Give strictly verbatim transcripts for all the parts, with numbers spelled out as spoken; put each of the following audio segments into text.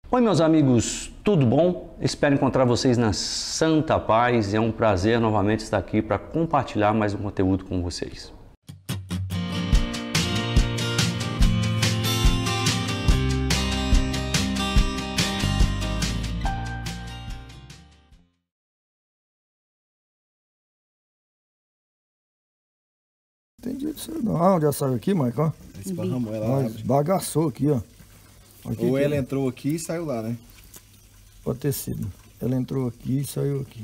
Oi meus amigos, tudo bom? Espero encontrar vocês na santa paz e é um prazer novamente estar aqui para compartilhar mais um conteúdo com vocês. Entendi disso não. Ah, onde ela saiu aqui, Maicon? Esparramou ela. Mas bagaçou aqui, ó. Aqui, Ou que... ela entrou aqui e saiu lá, né? Pode ter sido. Ela entrou aqui e saiu aqui.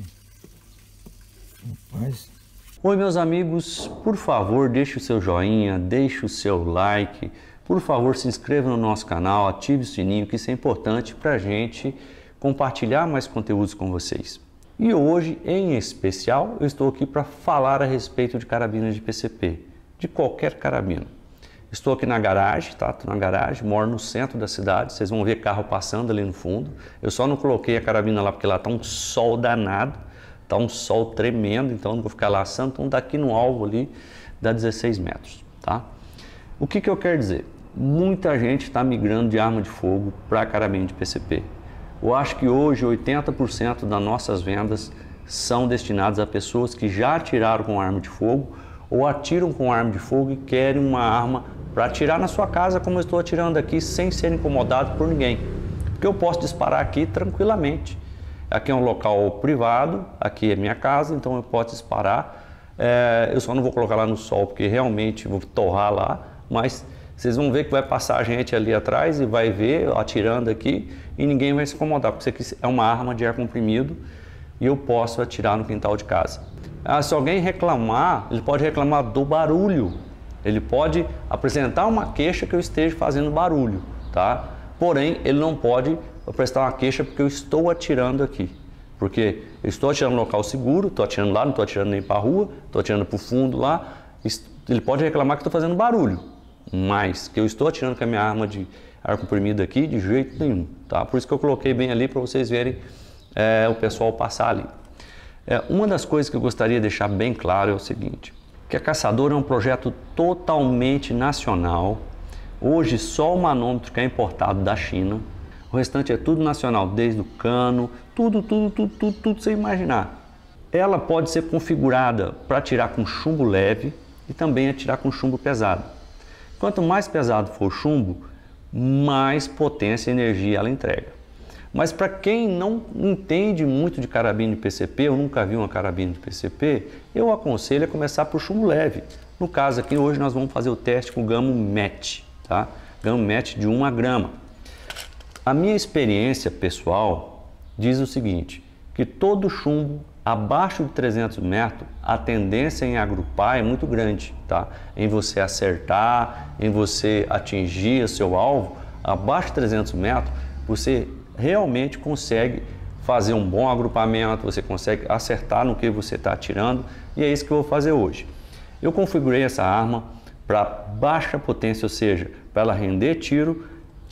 Rapaz. Oi meus amigos, por favor deixe o seu joinha, deixe o seu like, por favor se inscreva no nosso canal, ative o sininho, que isso é importante para a gente compartilhar mais conteúdos com vocês. E hoje, em especial, eu estou aqui para falar a respeito de carabinas de P C P, de qualquer carabina. Estou aqui na garagem, tá? Estou na garagem, moro no centro da cidade, vocês vão ver carro passando ali no fundo. Eu só não coloquei a carabina lá porque lá está um sol danado, está um sol tremendo, então não vou ficar laçando, então daqui no alvo ali dá dezesseis metros, tá? O que que eu quero dizer? Muita gente está migrando de arma de fogo para carabina de P C P. Eu acho que hoje oitenta por cento das nossas vendas são destinadas a pessoas que já atiraram com arma de fogo ou atiram com arma de fogo e querem uma arma para atirar na sua casa como eu estou atirando aqui sem ser incomodado por ninguém. Porque eu posso disparar aqui tranquilamente. Aqui é um local privado, aqui é minha casa, então eu posso disparar. É, eu só não vou colocar lá no sol porque realmente vou torrar lá, mas vocês vão ver que vai passar gente ali atrás e vai ver atirando aqui e ninguém vai se incomodar, porque isso aqui é uma arma de ar comprimido e eu posso atirar no quintal de casa. Ah, se alguém reclamar, ele pode reclamar do barulho, ele pode apresentar uma queixa que eu esteja fazendo barulho, tá? Porém, ele não pode apresentar uma queixa porque eu estou atirando aqui, porque eu estou atirando no local seguro, estou atirando lá, não estou atirando nem para a rua, estou atirando para o fundo lá, ele pode reclamar que estou fazendo barulho, mas que eu estou atirando com a minha arma de ar comprimido aqui de jeito nenhum, tá? Por isso que eu coloquei bem ali para vocês verem é, o pessoal passar ali. É, uma das coisas que eu gostaria de deixar bem claro é o seguinte, que a Caçadora é um projeto totalmente nacional. Hoje só o manômetro que é importado da China, o restante é tudo nacional, desde o cano, tudo, tudo, tudo, tudo, tudo sem imaginar. Ela pode ser configurada para atirar com chumbo leve e também atirar com chumbo pesado. Quanto mais pesado for o chumbo, mais potência e energia ela entrega. Mas para quem não entende muito de carabina de P C P, ou nunca viu uma carabina de P C P, eu aconselho a começar por chumbo leve. No caso aqui, hoje nós vamos fazer o teste com o Gamo Match, tá? Gamo Match de uma grama. A minha experiência pessoal diz o seguinte, que todo chumbo abaixo de trezentos metros, a tendência em agrupar é muito grande, tá? Em você acertar, em você atingir o seu alvo, abaixo de trezentos metros, você realmente consegue fazer um bom agrupamento, você consegue acertar no que você está atirando, e é isso que eu vou fazer hoje. Eu configurei essa arma para baixa potência, ou seja, para ela render tiro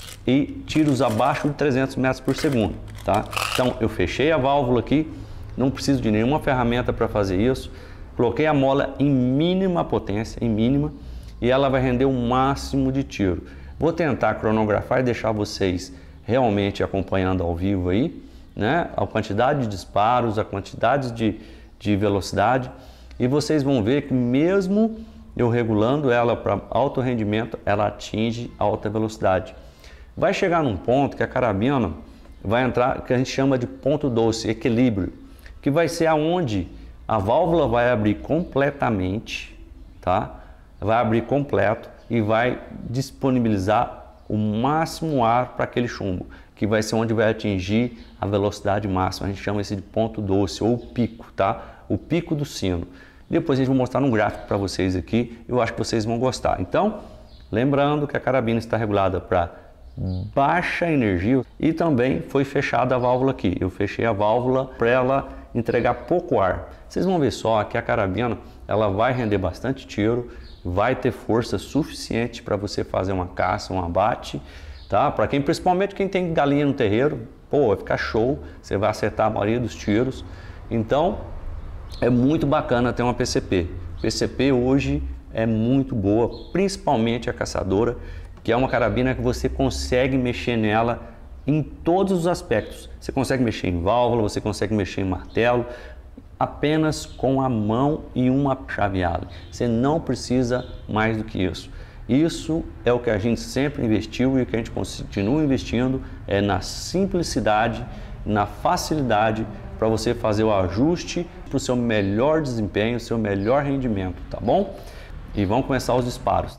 e tiros abaixo de trezentos metros por segundo, tá? Então eu fechei a válvula aqui, não preciso de nenhuma ferramenta para fazer isso, coloquei a mola em mínima potência, em mínima, e ela vai render o máximo de tiro. Vou tentar cronografar e deixar vocês realmente acompanhando ao vivo aí, né? A quantidade de disparos, a quantidade de, de velocidade, e vocês vão ver que mesmo eu regulando ela para alto rendimento, ela atinge alta velocidade. Vai chegar num ponto que a carabina vai entrar, que a gente chama de ponto doce, equilíbrio, que vai ser aonde a válvula vai abrir completamente, tá? Vai abrir completo e vai disponibilizar o máximo ar para aquele chumbo, que vai ser onde vai atingir a velocidade máxima. A gente chama esse de ponto doce ou pico, tá? O pico do sino. Depois a gente vai mostrar um gráfico para vocês aqui, eu acho que vocês vão gostar. Então, lembrando que a carabina está regulada para baixa energia e também foi fechada a válvula aqui. Eu fechei a válvula para ela entregar pouco ar. Vocês vão ver só que a carabina ela vai render bastante tiro, vai ter força suficiente para você fazer uma caça, um abate, tá? Para quem, principalmente quem tem galinha no terreiro, pô, vai ficar show, você vai acertar a maioria dos tiros. Então, é muito bacana ter uma P C P. P C P hoje é muito boa, principalmente a Caçadora, que é uma carabina que você consegue mexer nela em todos os aspectos. Você consegue mexer em válvula, você consegue mexer em martelo, apenas com a mão e uma chaveada. Você não precisa mais do que isso. Isso é o que a gente sempre investiu e o que a gente continua investindo, é na simplicidade, na facilidade para você fazer o ajuste para o seu melhor desempenho, seu melhor rendimento, tá bom? E vamos começar os disparos.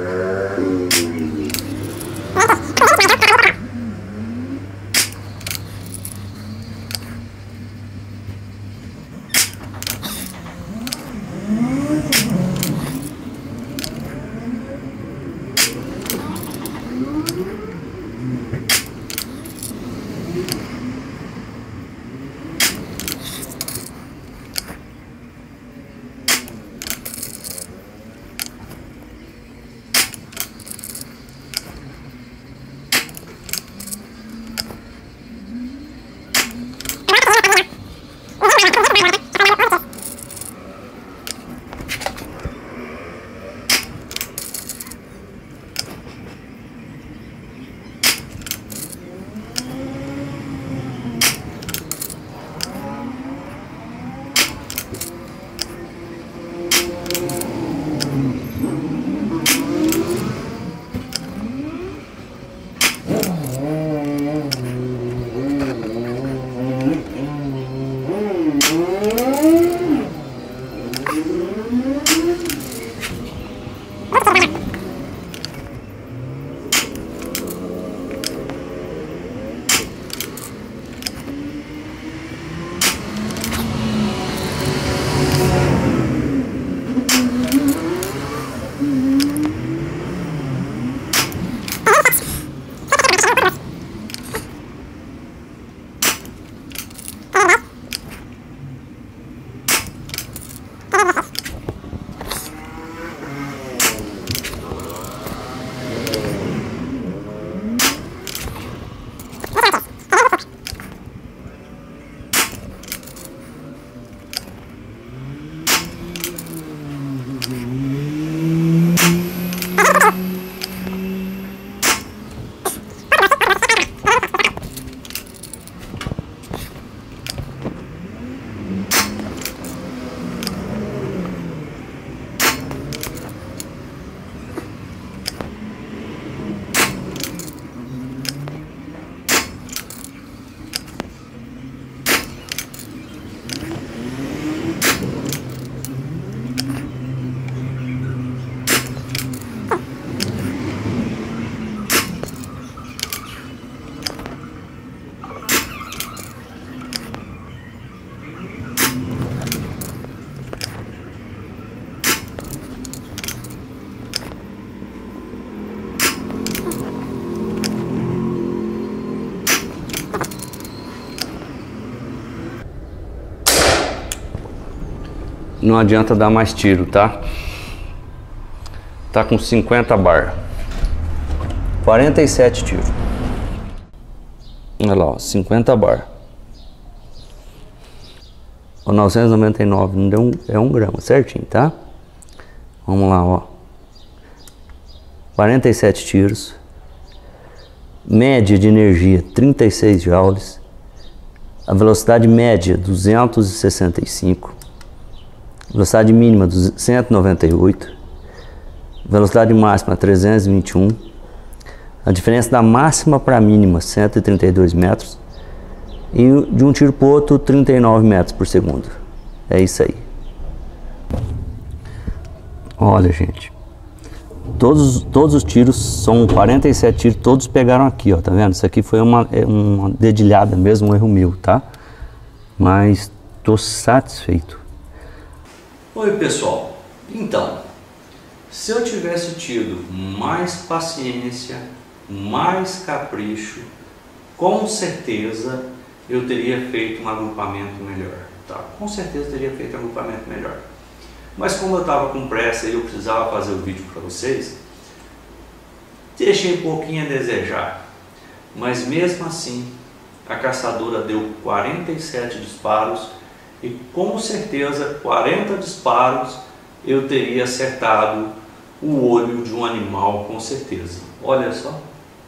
Não adianta dar mais tiro, tá? Tá com cinquenta bar. quarenta e sete tiros. Olha lá, ó, cinquenta bar. O novecentos e noventa e nove não deu um, é um grama, certinho, tá? Vamos lá, ó. quarenta e sete tiros. Média de energia trinta e seis joules. A velocidade média duzentos e sessenta e cinco. Velocidade mínima cento e noventa e oito. Velocidade máxima trezentos e vinte e um. A diferença da máxima para a mínima cento e trinta e dois metros. E de um tiro para o outro trinta e nove metros por segundo. É isso aí. Olha, gente. Todos, todos os tiros são quarenta e sete tiros, todos pegaram aqui, ó, tá vendo? Isso aqui foi uma, uma dedilhada mesmo, um erro meu, tá? Mas tô satisfeito. Oi, pessoal. Então, se eu tivesse tido mais paciência, mais capricho, com certeza eu teria feito um agrupamento melhor, tá? Com certeza teria feito um agrupamento melhor. Mas como eu estava com pressa e eu precisava fazer o vídeo para vocês, deixei um pouquinho a desejar. Mas mesmo assim, a caçadora deu quarenta e sete disparos e com certeza quarenta disparos eu teria acertado o olho de um animal, com certeza. Olha só,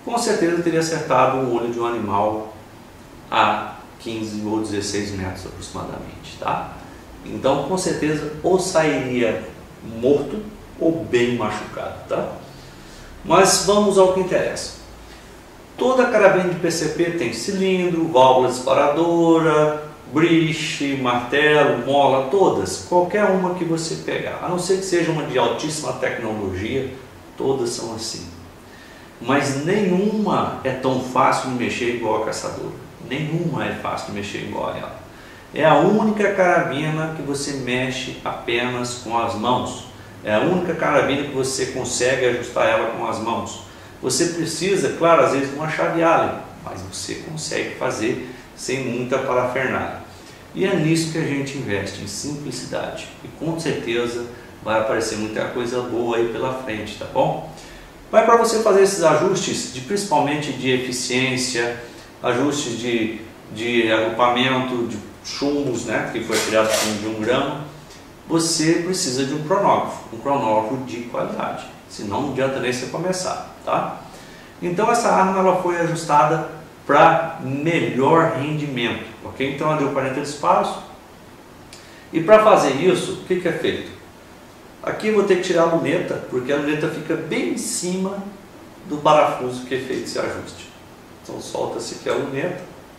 com certeza teria acertado o olho de um animal a quinze ou dezesseis metros aproximadamente, tá? Então, com certeza, ou sairia morto ou bem machucado, tá? Mas vamos ao que interessa. Toda carabina de P C P tem cilindro, válvula disparadora, briche, martelo, mola, todas, qualquer uma que você pegar, a não ser que seja uma de altíssima tecnologia, todas são assim. Mas nenhuma é tão fácil de mexer igual a caçadora, nenhuma é fácil de mexer igual a ela. É a única carabina que você mexe apenas com as mãos, é a única carabina que você consegue ajustar ela com as mãos. Você precisa, claro, às vezes de uma chave Allen, mas você consegue fazer sem muita parafernália. E é nisso que a gente investe, em simplicidade. E com certeza vai aparecer muita coisa boa aí pela frente, tá bom? Mas para você fazer esses ajustes, de, principalmente de eficiência, ajustes de, de agrupamento, de chumbos, né, que foi criado de um grama, você precisa de um cronógrafo, um cronógrafo de qualidade. Senão não adianta nem você começar, tá? Então essa arma ela foi ajustada para melhor rendimento, ok? Então ela deu quarenta disparos. E para fazer isso, o que, que é feito? Aqui eu vou ter que tirar a luneta, porque a luneta fica bem em cima do parafuso que é feito esse ajuste. Então solta-se aqui a luneta.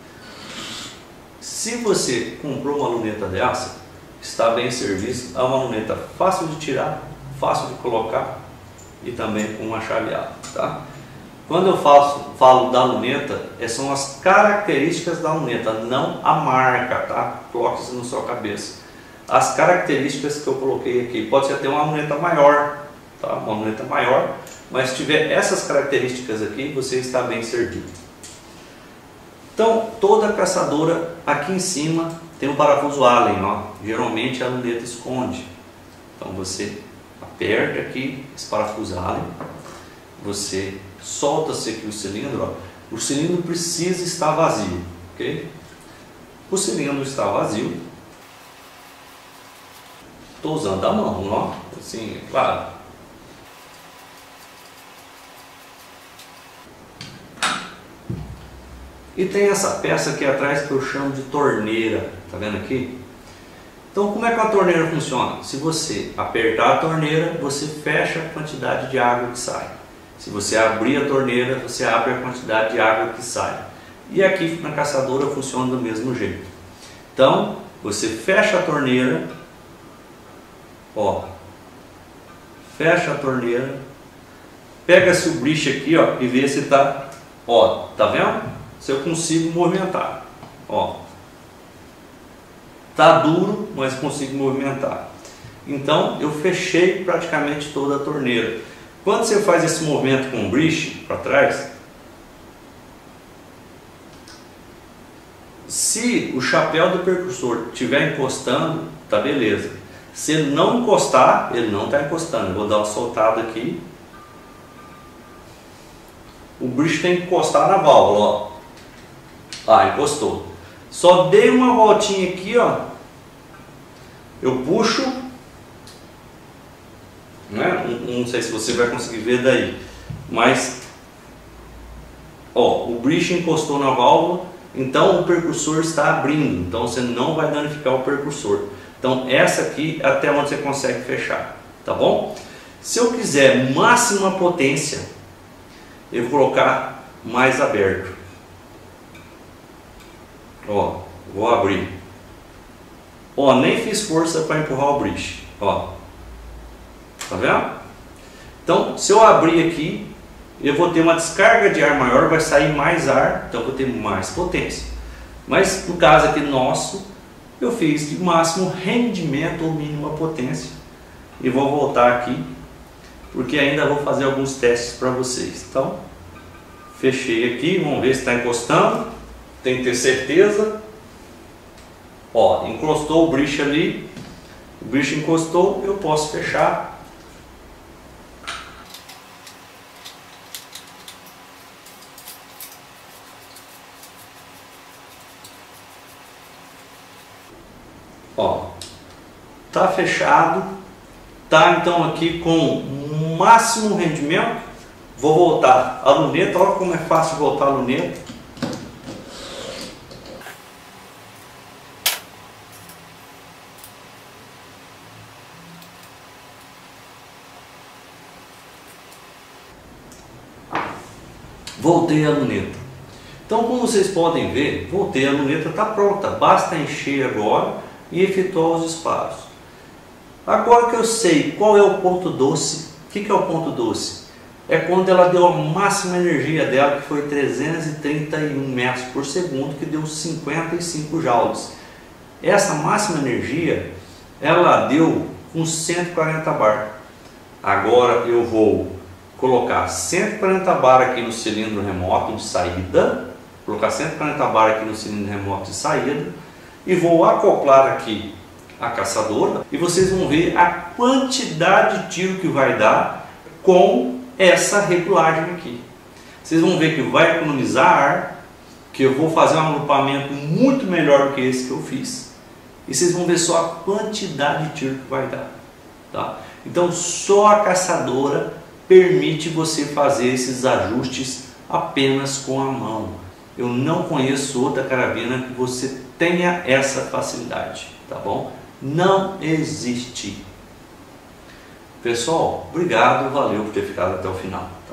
Se você comprou uma luneta dessa, está bem serviço, é uma luneta fácil de tirar, fácil de colocar e também com uma chave Allen, tá? Quando eu faço, falo da luneta, são as características da luneta, não a marca, tá? Coloque isso na sua cabeça. As características que eu coloquei aqui, pode ser até uma luneta maior, tá? Uma luneta maior, mas se tiver essas características aqui, você está bem servido. Então, toda caçadora aqui em cima tem um parafuso Allen, ó. Geralmente a luneta esconde. Então você aperta aqui esse parafuso Allen, você solta-se aqui o cilindro, ó. O cilindro precisa estar vazio, ok? O cilindro está vazio. Estou usando a mão, ó, assim, é claro. E tem essa peça aqui atrás que eu chamo de torneira, tá vendo aqui? Então como é que a torneira funciona? Se você apertar a torneira, você fecha a quantidade de água que sai. Se você abrir a torneira, você abre a quantidade de água que sai. E aqui na caçadora funciona do mesmo jeito. Então, você fecha a torneira, ó, fecha a torneira, pega-se o briche aqui, ó, e vê se tá, ó, tá vendo? Se eu consigo movimentar, ó, tá duro, mas consigo movimentar. Então, eu fechei praticamente toda a torneira. Quando você faz esse movimento com o briche para trás, se o chapéu do percussor estiver encostando, tá beleza. Se ele não encostar, ele não está encostando. Eu vou dar uma soltada aqui. O briche tem que encostar na válvula, ó. Ah, encostou. Só dei uma voltinha aqui, ó. Eu puxo. Né? Não, não sei se você vai conseguir ver daí. Mas, ó, o briche encostou na válvula. Então o percussor está abrindo. Então você não vai danificar o percussor. Então essa aqui é até onde você consegue fechar, tá bom? Se eu quiser máxima potência, eu vou colocar mais aberto. Ó, vou abrir. Ó, nem fiz força para empurrar o briche. Ó, tá vendo? Então, se eu abrir aqui, eu vou ter uma descarga de ar maior, vai sair mais ar, então eu vou ter mais potência. Mas no caso aqui nosso, eu fiz de máximo rendimento ou mínima potência. E vou voltar aqui, porque ainda vou fazer alguns testes para vocês. Então, fechei aqui, vamos ver se está encostando. Tem que ter certeza. Ó, encostou o briche ali, o briche encostou, eu posso fechar. Ó, tá fechado, tá então aqui com máximo rendimento, Vou voltar a luneta, olha como é fácil voltar a luneta. Voltei a luneta. Então, como vocês podem ver, voltei a luneta, está pronta. Basta encher agora e efetuar os disparos. Agora que eu sei qual é o ponto doce, o que, que é o ponto doce? É quando ela deu a máxima energia dela, que foi trezentos e trinta e um metros por segundo, que deu cinquenta e cinco joules. Essa máxima energia, ela deu com cento e quarenta bar. Agora eu vou colocar cento e quarenta bar aqui no cilindro remoto de saída, colocar cento e quarenta bar aqui no cilindro remoto de saída e vou acoplar aqui a caçadora e vocês vão ver a quantidade de tiro que vai dar com essa regulagem aqui. Vocês vão ver que vai economizar ar, que eu vou fazer um agrupamento muito melhor do que esse que eu fiz e vocês vão ver só a quantidade de tiro que vai dar, tá? Então só a caçadora permite você fazer esses ajustes apenas com a mão. Eu não conheço outra carabina que você tenha essa facilidade, tá bom? Não existe. Pessoal, obrigado, valeu por ter ficado até o final.